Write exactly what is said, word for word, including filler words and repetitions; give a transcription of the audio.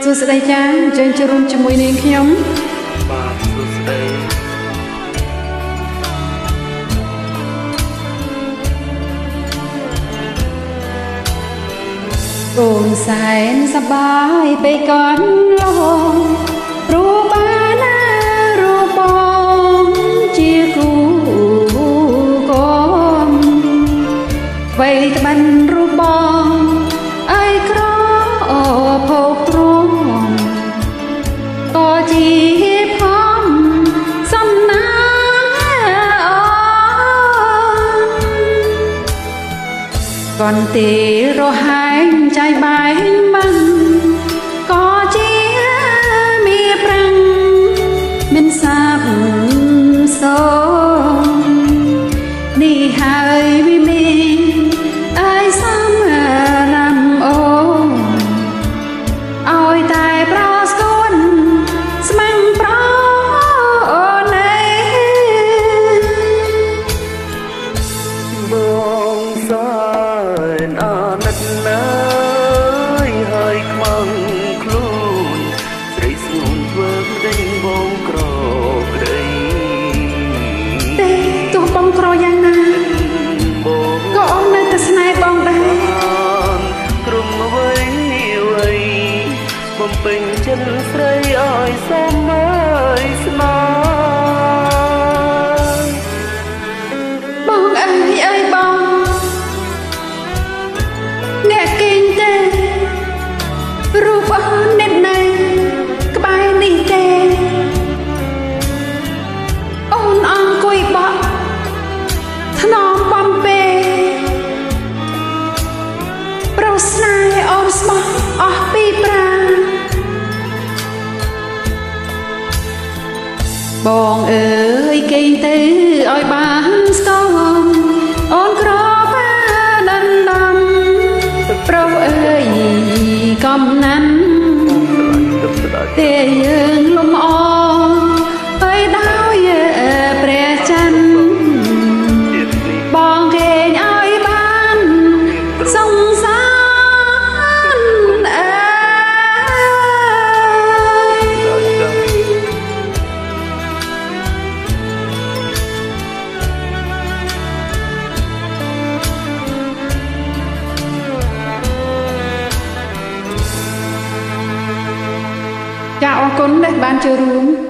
សួស្តីចាអញ្ជើញចូលរួមជាមួយនាងខ្ញុំបាទសួស្តីអូនសែនសប្បាយពេលកូនឡងរូបបានណារូបបងជាគូកូនវ័យត្បិនរូបបងអើយក្រភោគទ្រមក៏ជាផំសំណាកូនទេរហែងចៃបែងមិនក៏ជាមានប្រាំងមានសាប់សូនេះហើយវិមានអើយសំរំអូឲ្យតែប្រស្គួនស្មាំងប្រអូនឯបងសែនអាណិតណាយហើយខ្មាំងខ្លួនស្រីស្ងួនធ្វើប្តីបងក្រក្តីទេទោះបងក្រយ៉ាងណាក៏អូននៅតែស្នេហ៍បងដែរក្រុមអ្វីអ្វីបំពេញចិត្តស្រីឲ្យសមឲ្យស្នាបងអើយអើយបងអ្នកគេងទេរូបអូនអ្នកនៅក្បែរនេះទេអូនអង្គុយបក់ថ្នមបំពេប្រស្នេហ៍អូនស្មោះអស់ពីប្រាណបងអើយគេងទៅឲ្យបានស្គមអូនក្របានដណ្ដំប្រុសអើយកំណាន់ទេយើងលំអហើយដោយព្រះច័ន្ទបងគេងឲ្យបានសង្សារអើចាអរគុណដែលបានចូលរួម